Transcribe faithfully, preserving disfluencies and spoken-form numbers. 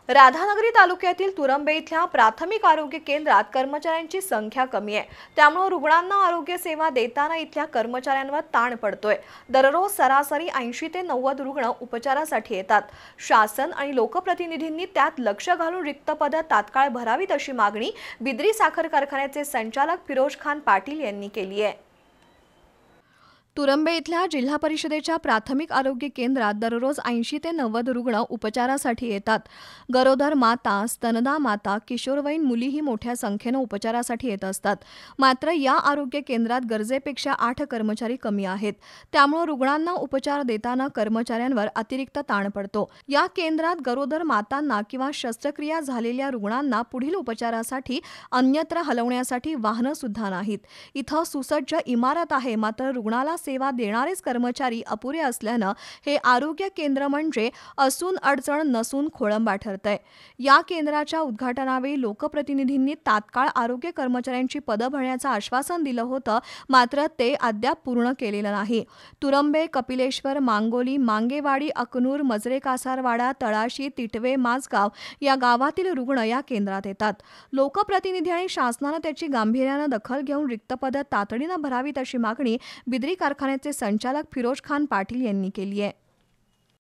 राधानगरी तालुक्यातील तुरंबे इथल्या प्राथमिक आरोग्य केंद्रात कर्मचाऱ्यांची संख्या कमी आहे। त्यामुळे रुग्णांना आरोग्य सेवा देताना इथल्या कर्मचाऱ्यांवर ताण पडतोय। दररोज सरासरी ऐंशी ते नव्वद रुग्ण उपचारासाठी येतात। शासन आणि लोकप्रतिनिधींनी त्यात लक्ष घालून रिक्त पदं तात्काळ भरावीत अशी मागणी बिद्री साखर कारखान्याचे संचालक फिरोज खान पाटील यांनी केली आहे। तुरंबे इथल्या जिल्हा परिषदेच्या प्राथमिक आरोग्य केंद्रात दररोज ऐंशी ते नव्वद रुग्ण उपचारासाठी येतात। गरोदर माता, स्तनदा माता, किशोरवयीन मुलीही मोठ्या संख्येने उपचारासाठी येत असतात। मात्र या आरोग्य केंद्रात गरजेपेक्षा आठ कर्मचारी कमी आहेत। त्यामुळे रुग्णांना उपचार देताना कर्मचाऱ्यांवर अतिरिक्त ताण पडतो। या केंद्रात गरोदर मातांना किंवा शस्त्रक्रिया झालेल्या रुग्णांना पुढील उपचारासाठी अन्यत्र हलवण्यासाठी वाहनं सुद्धा नाहीत। इथं सुसज्ज इमारत आहे, मात्र रुग्णाला सेवा देणारेच कर्मचारी अपुरे असल्यानं हे आरोग्य केंद्र म्हणजे असून अडचण नसून खोळंबा ठरतंय। या केंद्राच्या उद्घाटनावेळी लोकप्रतिनिधींनी तात्काळ आरोग्य कर्मचाऱ्यांची पदं भरण्याचं आश्वासन दिलं होतं, मात्र ते अद्याप पूर्ण केलेलं नाही। तुरंबे, कपिलेश्वर, मांगोली, मांगेवाडी, अकनूर, मजरे कासारवाडा, तळाशी, तिटवे, माझगाव या गावातील रुग्ण या केंद्रात येतात। लोकप्रतिनिधी आणि शासनानं त्याची गांभीर्यानं दखल घेऊन रिक्त पदं तातडीनं भरावीत अशी मागणी बिद्री कारखान्याचे संचालक फिरोज खान पाटील यांनी केली आहे।